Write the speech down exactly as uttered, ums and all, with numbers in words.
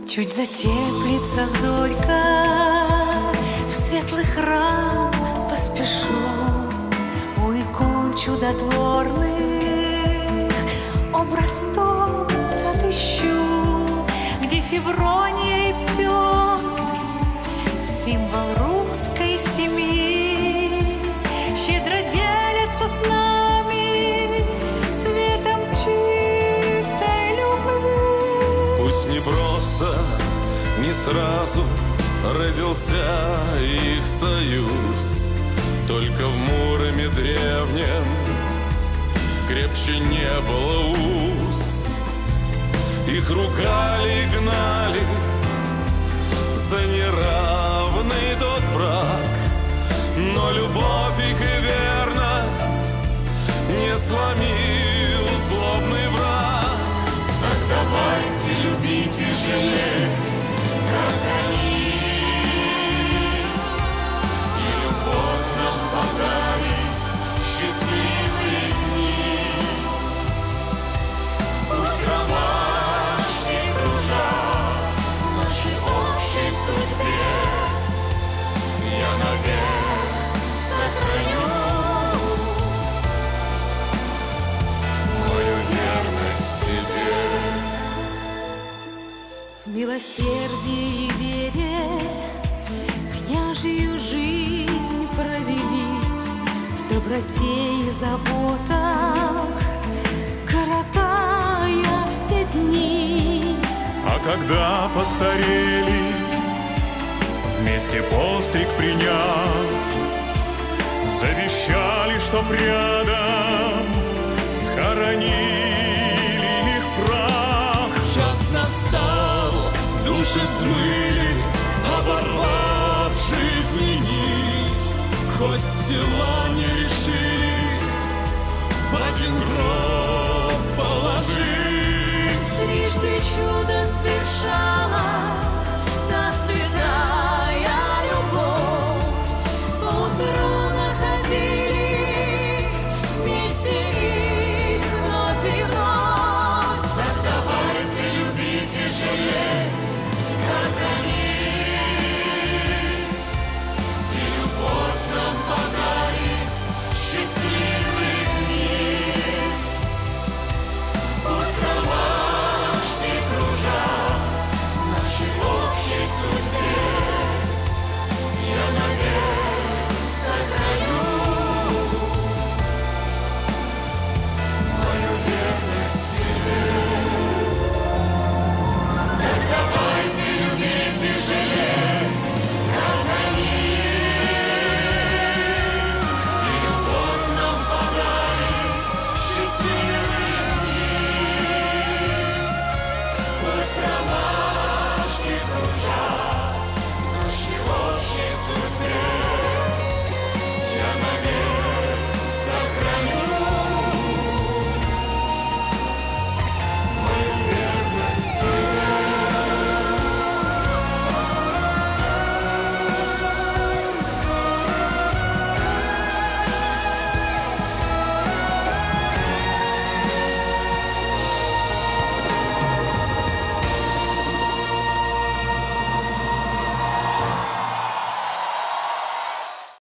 Чуть затеплится зорька, в светлый храм поспешу, у икон чудотворных образ тот отыщу, где Феврония и Петр, символ русской семьи, щедро делятся с нами светом чистой любви. Пусть не просто, не сразу родился их союз, только в Муроме древнем крепче не было уз. Их ругали и гнали за неравный тот брак, но любовь их и верность не сломил злобный враг. Так давайте любить и жалеть, как они, и любовь нам подарит счастливые дни. Пусть ромашки кружат в нашей общей судьбе, я навек сохраню мою верность тебе. В милосердии и вере княжью жизнь провели, в доброте и заботах коротая все дни. А когда постарели, вместе постриг приняв, завещали, чтоб рядом схоронили их прах. Час настал, Души взмыли, оборвав жизни нить, хоть тела не решились в один гроб